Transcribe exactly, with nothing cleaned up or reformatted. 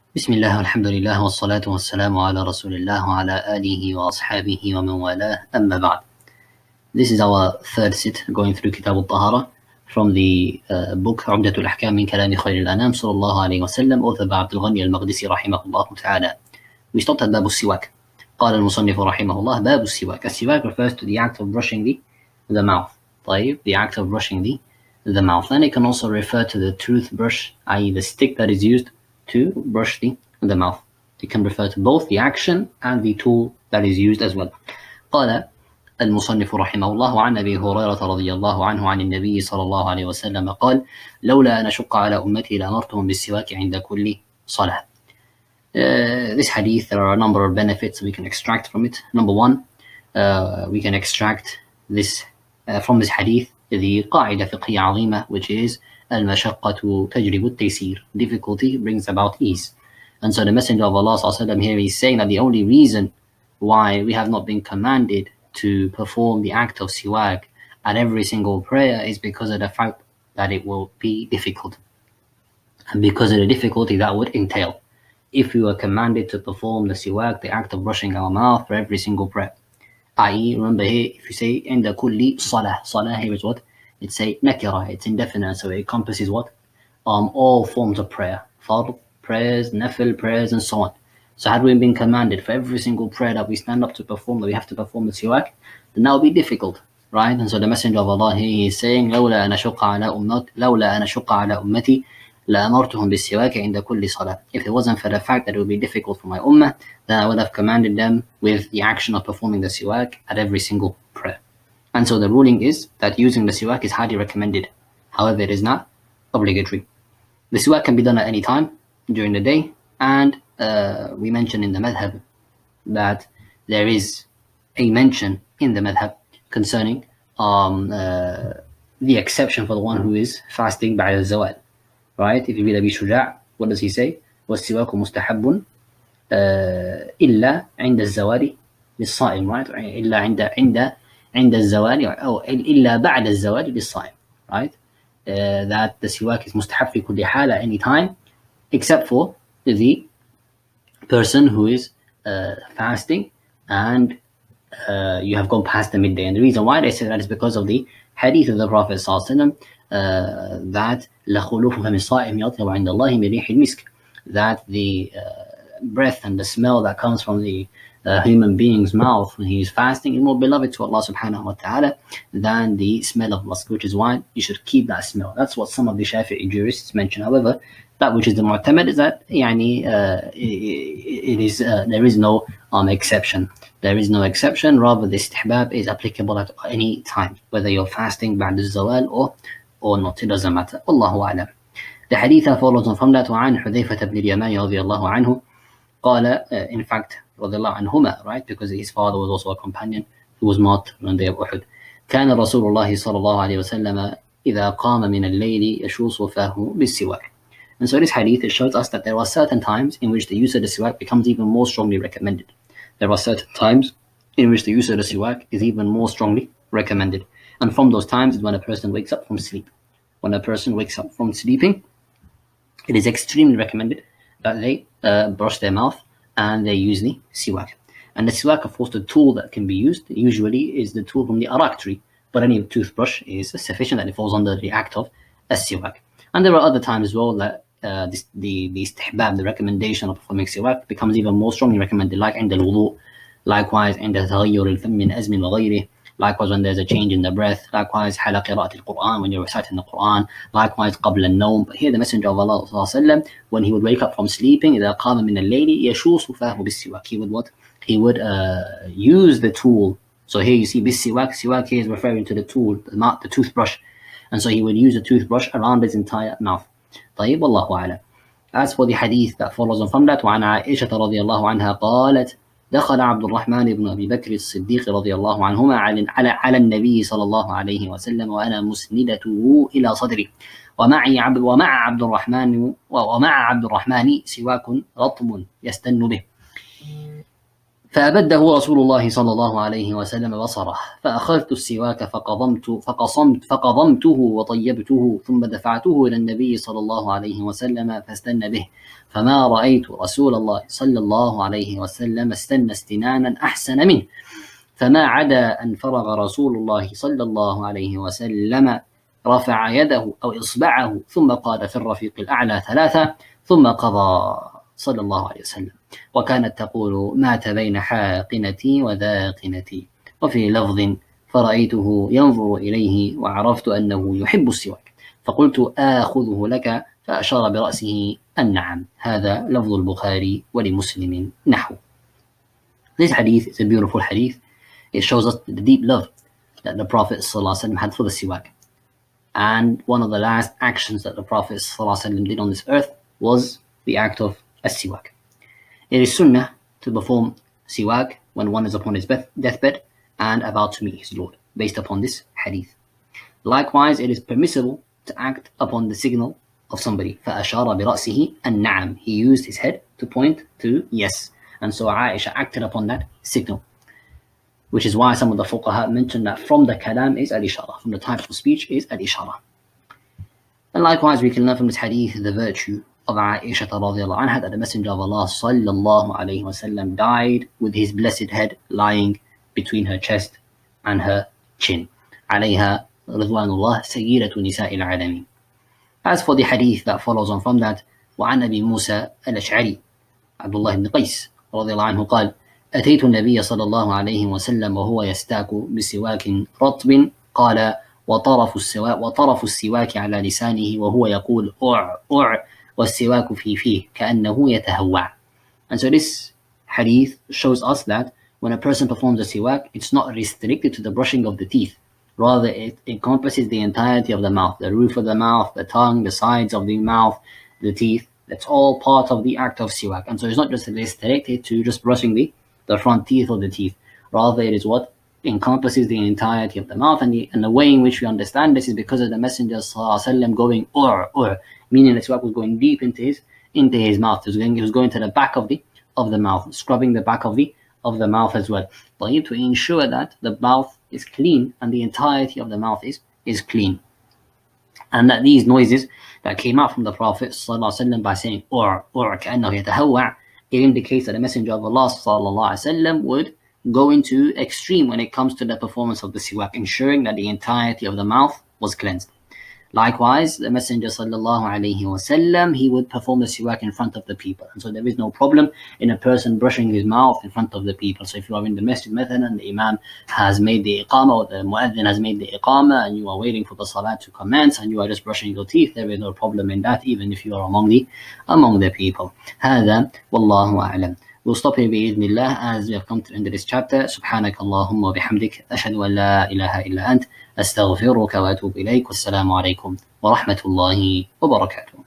بسم الله والحمد لله والصلاة والسلام على رسول الله وعلى آله وأصحابه ومن والاه أما بعد. This is our third sit going through Kitab al-Tahara from the uh, book Umdat al-Ahkaam min Kalami Khayr al-Anam sallallahu alayhi wa sallam, authored by Abdul Ghani al-Maqdisi rahimahullah ta'ala. We stopped at Bab al-Siwak. قال المصنف رحمه الله باب السواك. السواك refers to the act of brushing the, the mouth. طيب, the act of brushing the, the mouth. And it can also refer to the toothbrush, that is the stick that is used to brush the, the mouth. It can refer to both the action and the tool that is used as well. قال المصنف رحمه الله عن أبي هريرة رضي الله عنه عن النبي صلى الله عليه وسلم قال لولا أن أشق على أمتي لأمرتهم بالسواك عند كل صلاة. Uh, this hadith, there are a number of benefits we can extract from it. Number one, uh, we can extract this uh, from this hadith the قاعدة فقهية عظيمة, which is المشقة تجلب التيسير. Difficulty brings about ease. And so the Messenger of Allah sallallahu alaihi wasallam here is saying that the only reason why we have not been commanded to perform the act of siwak at every single prayer is because of the fact that it will be difficult, and because of the difficulty that would entail if we were commanded to perform the siwak, the act of brushing our mouth, for every single prayer. that is, remember here, if you say عند كل صلاة, salah here is what? It's a nakira, it's indefinite, so it encompasses what? Um, all forms of prayer, fard prayers, nafil prayers, and so on. So had we been commanded for every single prayer that we stand up to perform, that we have to perform the siwak, then that would be difficult, right? And so the Messenger of Allah here, he is saying لولا أن أشق على أمتي لولا أن أشق على أمتي لأمرتهم بالسواك عند كل صلاة. If it wasn't for the fact that it would be difficult for my ummah, then I would have commanded them with the action of performing the siwak at every single prayer. And so the ruling is that using the siwak is highly recommended. However, it is not obligatory. The siwak can be done at any time during the day, and uh, we mentioned in the madhab that there is a mention in the madhab concerning um, uh, the exception for the one who is fasting بعد الزوال. Right? If you read Abi Shuja', what does he say? وَالسِّوَاكُ مُسْتَحَبٌ إِلَّا عِنْدَ الزَّوَالِ لِلصَّائِمِ. Right? إِلَّا عِنْدَ عِنْدَ عِنْدَ الزَّوَالِ أو إِلَّا بَعْدَ الزَّوَالِ لِلصَّائِمِ. Right? Uh, that the siwak is mustahab fi kulli hal at any time, except for the person who is uh, fasting and uh, you have gone past the midday. And the reason why they say that is because of the hadith of the Prophet sallallahu alaihi wasallam, uh, that لَخُلُوفُ فَمِ الصَّائِمِ يَطْيَبُ عِنْدَ اللَّهِ مِنْ رِيحِ الْمِسْكِ, that the uh, breath and the smell that comes from the uh, human being's mouth when he is fasting is more beloved to Allah subhanahu wa ta'ala than the smell of musk, which is why you should keep that smell. That's what some of the Shafi'i jurists mention. However, that which is the mu'tamad is that yani, uh, it, it is uh, there is no um, exception. There is no exception. Rather, the istihbab is applicable at any time, whether you're fasting ba'd al-zawal or or not. It doesn't matter. Allahu a'lam. The hadith follows on from that. وعن حذيفة بن اليمان رضي الله عنه قال, uh, in fact, رضي الله عنهما, right? Because his father was also a companion who was martyred on the day of Uhud. كان رسول الله صلى الله عليه وسلم إذا قام من الليل يشوص فاه بالسواك. And so this hadith, it shows us that there are certain times in which the use of the siwak becomes even more strongly recommended. There are certain times in which the use of the siwak is even more strongly recommended. And from those times is when a person wakes up from sleep. When a person wakes up from sleeping, it is extremely recommended that they uh, brush their mouth and they use the siwak. And the siwak, of course, the tool that can be used usually is the tool from the arak tree, but any toothbrush is sufficient and it falls under the act of a siwak. And there are other times as well that uh, this, the, the istihbab, the recommendation of performing siwak becomes even more strongly recommended, like عند الوضوء, likewise عند تغير الفم من أزم وغيره, likewise when there's a change in the breath, likewise حال قراءة القرآن, when you're reciting the Quran, likewise قبل النوم. But here the Messenger of Allah sallallahu alaihi wasallam, when he would wake up from sleeping, إذا قام من الليل يشوص فاه بالسواك, he would what? He would uh, use the tool. So here you see بالسواك, siwak here is referring to the tool, the, the toothbrush. And so he would use a toothbrush around his entire mouth. طيب والله أعلم. As for the hadith that follows on from that, وعن عائشة رضي الله عنها قالت دخل عبد الرحمن بن أبي بكر الصديق رضي الله عنهما على على النبي صلى الله عليه وسلم وأنا مسندته إلى صدري ومعي عبد ومع عبد الرحمن ومع عبد الرحمن سواك رطب يستن به. فأبده رسول الله صلى الله عليه وسلم بصره، فأخذت السواك فقضمت فقصمت فقضمته وطيبته، ثم دفعته إلى النبي صلى الله عليه وسلم فاستن به، فما رأيت رسول الله صلى الله عليه وسلم استنى استنانا أحسن منه، فما عدا أن فرغ رسول الله صلى الله عليه وسلم رفع يده أو إصبعه ثم قال في الرفيق الأعلى ثلاثة ثم قضى صلى الله عليه وسلم. وكانت تقول: مات بين حاقنتي وذاقنتي. وفي لفظ: فرأيته ينظر إليه وعرفت أنه يحب السواك، فقلت: آخذه لك، فأشار برأسه النعم. هذا لفظ البخاري ولمسلم نحو. This hadith is a beautiful hadith. It shows us the deep love that the Prophet ﷺ had for the siwak. And one of the last actions that the Prophet ﷺ did on this earth was the act of as-siwak. It is sunnah to perform siwak when one is upon his deathbed and about to meet his Lord, based upon this hadith. Likewise, it is permissible to act upon the signal of somebody. فَأَشَارَ بِرَأْسِهِ النَّعَمِ. He used his head to point to yes. And so Aisha acted upon that signal. Which is why some of the fuqaha mentioned that from the kalam is al-ishara, from the types of speech is al-ishara. And likewise, we can learn from this hadith the virtue of Aisha radiallahu anha, that the Messenger of Allah sallallahu alayhi wasallam died with his blessed head lying between her chest and her chin. Alayha ridwanullah sayyidatu nisa'il alamin. As for the hadith that follows on from that, وعن أبي موسى الأشعري عبد الله بن قيس رضي الله عنه قال: أتيت النبي صلى الله عليه وسلم وهو يستاك بسواك رطب، قال: وطرف السواك وطرف السواك على لسانه وهو يقول أع أع والسواك في فيه كأنه يتهوع. And so this hadith shows us that when a person performs a siwak, it's not restricted to the brushing of the teeth. Rather, it encompasses the entirety of the mouth, the roof of the mouth, the tongue, the sides of the mouth, the teeth. That's all part of the act of siwak. And so it's not just restricted to just brushing the the front teeth or the teeth. Rather, it is what encompasses the entirety of the mouth. And the, and the way in which we understand this is because of the Messenger ﷺ going or or, meaning the siwak was going deep into his into his mouth. He was going, he was going to the back of the of the mouth, scrubbing the back of the of the mouth as well. But to ensure that the mouth is clean and the entirety of the mouth is is clean. And that these noises that came out from the Prophet ﷺ by saying or or كأنه يتهوع, it indicates that the Messenger of Allah sallallahu alaihi wasallam would go into extreme when it comes to the performance of the siwak, ensuring that the entirety of the mouth was cleansed. Likewise, the Messenger sallallahu alaihi wasallam, he would perform the siwak in front of the people. And so there is no problem in a person brushing his mouth in front of the people. So if you are in the masjid method and the imam has made the iqamah, or the muaddin has made the iqamah, and you are waiting for the salat to commence and you are just brushing your teeth, there is no problem in that, even if you are among the among the people. هذا والله أعلم. We'll stop here بإذن as we have come to the end of this chapter. سبحانك اللهم وبحمدك أشهد أن لا إله إلا أنت أستغفرك وأتوب إليك والسلام عليكم ورحمة الله وبركاته.